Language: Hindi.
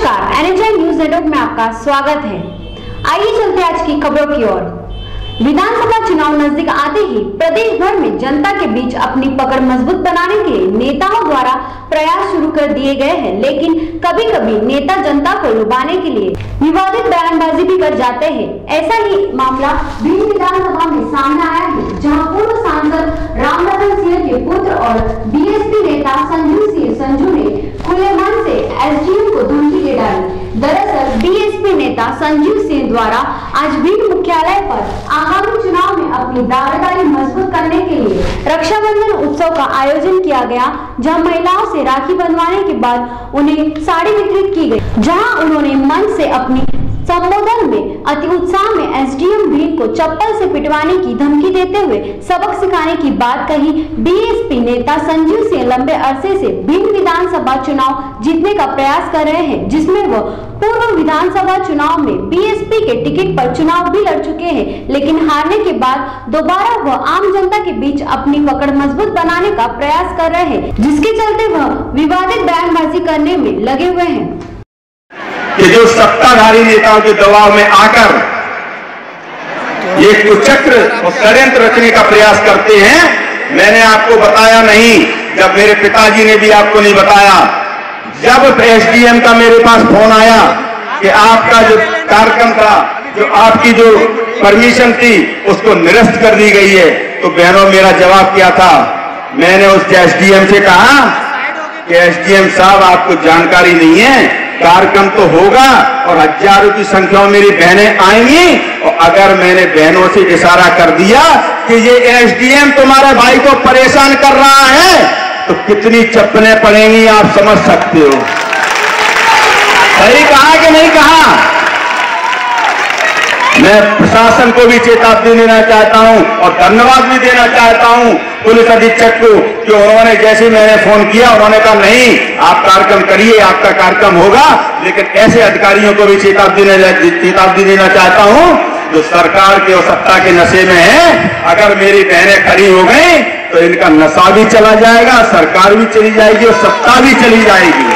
नमस्कार, NHI न्यूज नेटवर्क में आपका स्वागत है। आइए चलते आज की खबरों की ओर। विधानसभा चुनाव नजदीक आते ही प्रदेश भर में जनता के बीच अपनी पकड़ मजबूत बनाने के लिए नेताओं द्वारा प्रयास शुरू कर दिए गए हैं, लेकिन कभी कभी नेता जनता को लुभाने के लिए विवादित बयानबाजी भी कर जाते हैं। ऐसा ही मामला भिंड विधानसभा में सामने आया है, जहां पूर्व सांसद रामरतन सिंह के पुत्र और बीएसपी नेता संजू ने खुले मन से एसडीएम को धमकी दे डाली। दरअसल बीएसपी नेता संजीव सिंह द्वारा आज भिंड मुख्यालय पर आगामी चुनाव में अपनी दावेदारी मजबूत करने के लिए रक्षाबंधन उत्सव का आयोजन किया गया, जहां महिलाओं से राखी बंधवाने के बाद उन्हें साड़ी वितरित की गई, जहां उन्होंने मंच से अपनी संबोधन में अति उत्साह में एसडीएम भिंड को चप्पल से पिटवाने की धमकी देते हुए सबक सिखाने की बात कही। बीएसपी नेता संजीव सिंह लंबे अरसे से भिंड विधानसभा चुनाव जीतने का प्रयास कर रहे हैं, जिसमें वह पूर्व विधानसभा चुनाव में बीएसपी के टिकट पर चुनाव भी लड़ चुके हैं, लेकिन हारने के बाद दोबारा वह आम जनता के बीच अपनी पकड़ मजबूत बनाने का प्रयास कर रहे हैं, जिसके चलते वह विवादित बयानबाजी करने में लगे हुए हैं। कि जो सत्ताधारी नेताओं के दबाव में आकर ये कुचक्र और षड्यंत्र रचने का प्रयास करते हैं। मैंने आपको बताया नहीं, जब मेरे पिताजी ने भी आपको नहीं बताया, जब एसडीएम का मेरे पास फोन आया कि आपका जो कार्यक्रम था, जो आपकी जो परमिशन थी, उसको निरस्त कर दी गई है, तो बहनों मेरा जवाब क्या था? मैंने उस एसडीएम से कहा कि एसडीएम साहब आपको जानकारी नहीं है, कार्यक्रम तो होगा और हजारों की संख्या में मेरी बहनें आएंगी, और अगर मैंने बहनों से इशारा कर दिया कि ये एसडीएम तुम्हारे भाई को परेशान कर रहा है, तो कितनी चप्पलें पड़ेंगी आप समझ सकते हो। सही कहा कि नहीं कहा? मैं प्रशासन को भी चेतावनी देना चाहता हूं और धन्यवाद भी देना चाहता हूं पुलिस अधीक्षक को, कि उन्होंने जैसे मैंने फोन किया उन्होंने कहा नहीं आप कार्यक्रम करिए, आपका कार्यक्रम होगा। लेकिन ऐसे अधिकारियों को भी चेतावनी देना चाहता हूं जो सरकार के और सत्ता के नशे में है। अगर मेरी बहनें खड़ी हो गई तो इनका नशा भी चला जाएगा, सरकार भी चली जाएगी और सत्ता भी चली जाएगी।